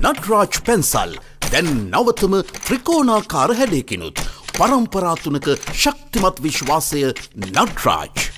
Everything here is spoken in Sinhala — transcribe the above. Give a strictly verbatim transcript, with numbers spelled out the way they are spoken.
නට්රාජ් පෙන්සල් දැන් නවතම ත්‍රිකෝණාකාර හැඩයකිනුත් පරම්පරා තුනක ශක්තිමත් විශ්වාසය නට්රාජ්